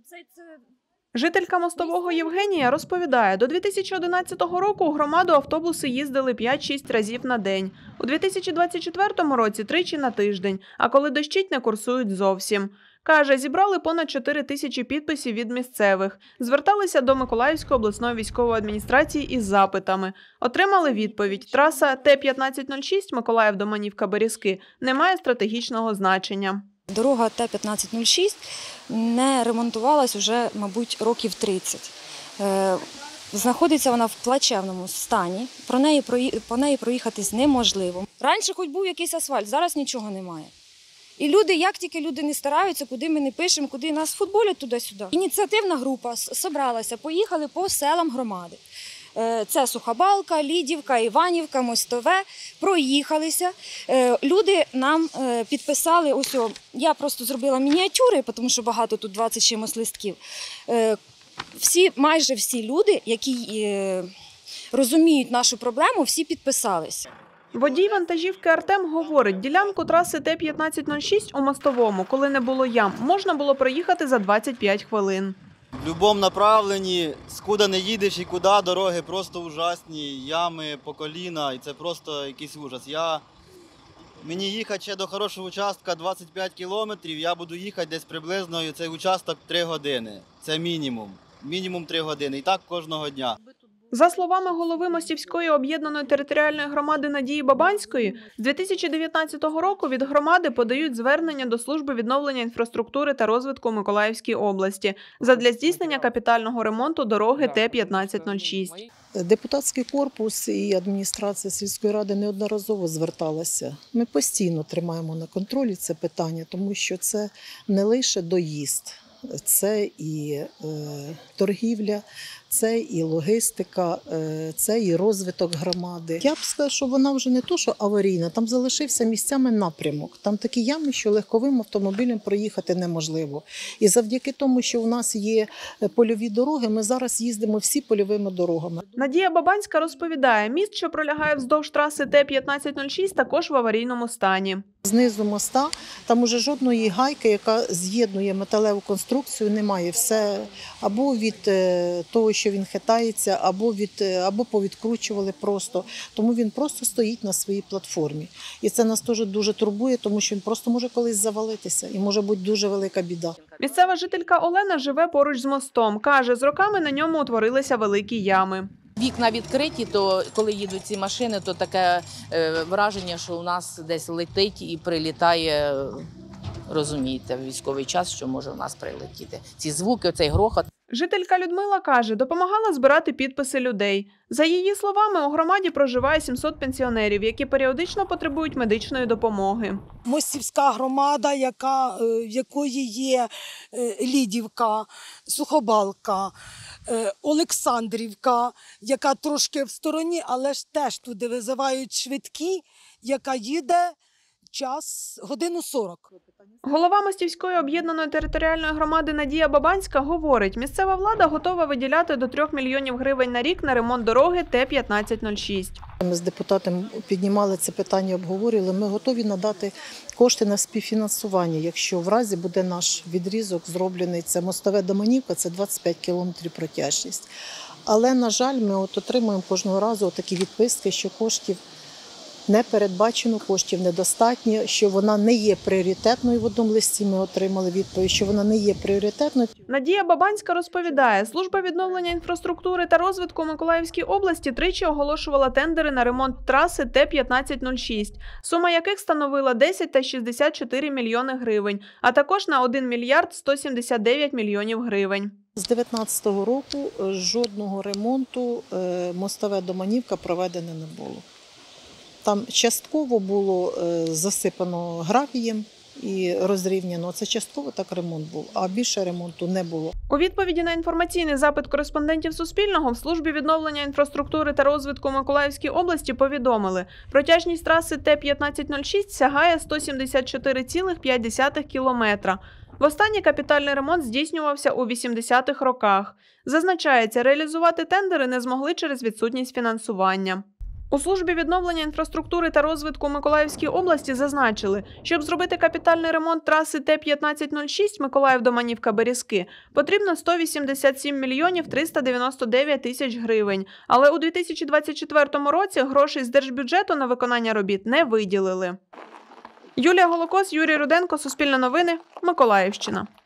Жителька Мостового Євгенія розповідає, до 2011 року у громаду автобуси їздили 5-6 разів на день. У 2024 році – тричі на тиждень, а коли дощить, не курсують зовсім. Каже, зібрали понад 4 тисячі підписів від місцевих. Зверталися до Миколаївської обласної військової адміністрації із запитами. Отримали відповідь. Траса Т-1506 Миколаїв-Доманівка-Берізки не має стратегічного значення. Дорога Т-1506 не ремонтувалась вже, мабуть, років 30. Знаходиться вона в плачевному стані, по неї проїхатись неможливо. Раніше хоч був якийсь асфальт, зараз нічого немає. І люди, як тільки люди не стараються, куди ми не пишемо, куди нас футболять туди-сюди. Ініціативна група зібралася, поїхали по селам громади. Це Сухобалка, Лідівка, Іванівка, Мостове. Проїхалися. Люди нам підписали, ось я просто зробила мініатюри, тому що багато тут 20 чимось листків. Майже всі люди, які розуміють нашу проблему, всі підписалися. Водій вантажівки Артем говорить, ділянку траси Т-1506 у Мостовому, коли не було ям, можна було проїхати за 25 хвилин. В будь-якому направленні, скуди не їдеш і куди, дороги просто ужасні, ями по коліна, і це просто якийсь ужас. Мені їхати ще до хорошого участка 25 кілометрів, я буду їхати десь приблизно цей участок 3 години. Це мінімум. Мінімум 3 години. І так кожного дня. За словами голови Мостівської об'єднаної територіальної громади Надії Бабанської, з 2019 року від громади подають звернення до Служби відновлення інфраструктури та розвитку Миколаївській області задля здійснення капітального ремонту дороги Т-1506. Депутатський корпус і адміністрація сільської ради неодноразово зверталася. Ми постійно тримаємо на контролі це питання, тому що це не лише доїзд, це і торгівля, це і логістика, це і розвиток громади. Я б сказала, що вона вже не то, що аварійна, там залишився місцями напрямок. Там такі ями, що легковим автомобілем проїхати неможливо. І завдяки тому, що у нас є польові дороги, ми зараз їздимо всі польовими дорогами. Надія Бабанська розповідає, міст, що пролягає вздовж траси Т-1506, також в аварійному стані. Знизу моста там уже жодної гайки, яка з'єднує металеву конструкцію, немає. Все або від того, що він хитається, або повідкручували просто. Тому він просто стоїть на своїй платформі. І це нас теж дуже турбує, тому що він просто може колись завалитися і може бути дуже велика біда. Місцева жителька Олена живе поруч з мостом. Каже, з роками на ньому утворилися великі ями. Вікна відкриті, то коли їдуть ці машини, то таке враження, що у нас десь летить і прилітає, розумієте, в військовий час, що може у нас прилетіти. Ці звуки, цей грохот. Жителька Людмила каже, допомагала збирати підписи людей. За її словами, у громаді проживає 700 пенсіонерів, які періодично потребують медичної допомоги. Мостівська громада, в якої є Лідівка, Сухобалка, Олександрівка, яка трошки в стороні, але ж теж туди визивають швидкі, яка їде годину 40. Голова Мостівської об'єднаної територіальної громади Надія Бабанська говорить, місцева влада готова виділяти до 3 мільйонів гривень на рік на ремонт дороги Т-1506. Ми з депутатами піднімали це питання, обговорювали. Ми готові надати кошти на співфінансування, якщо в разі буде наш відрізок зроблений. Це Мостове-Доманівка, це 25 кілометрів протяжність. Але, на жаль, ми отримуємо кожного разу такі відписки, що коштів не передбачено, коштів недостатньо, що вона не є пріоритетною. В одному листі ми отримали відповідь, що вона не є пріоритетною. Надія Бабанська розповідає, Служба відновлення інфраструктури та розвитку Миколаївській області тричі оголошувала тендери на ремонт траси Т-1506, сума яких становила 10 та 64 мільйони гривень, а також на 1 мільярд 179 мільйонів гривень. З 2019 року жодного ремонту Мостове-Доманівка проведено не було. Там частково було засипано гравієм і розрівняно. Це частково так ремонт був, а більше ремонту не було. У відповіді на інформаційний запит кореспондентів Суспільного в Службі відновлення інфраструктури та розвитку Миколаївській області повідомили, протяжність траси Т-1506 сягає 174,5 кілометра. Востаннє капітальний ремонт здійснювався у 80-х роках. Зазначається, реалізувати тендери не змогли через відсутність фінансування. У службі відновлення інфраструктури та розвитку Миколаївській області зазначили, щоб зробити капітальний ремонт траси Т-1506 Миколаїв-Доманівка-Берізки, потрібно 187 мільйонів 399 тисяч гривень. Але у 2024 році грошей з держбюджету на виконання робіт не виділили. Юлія Голокос, Юрій Руденко, Суспільне новини, Миколаївщина.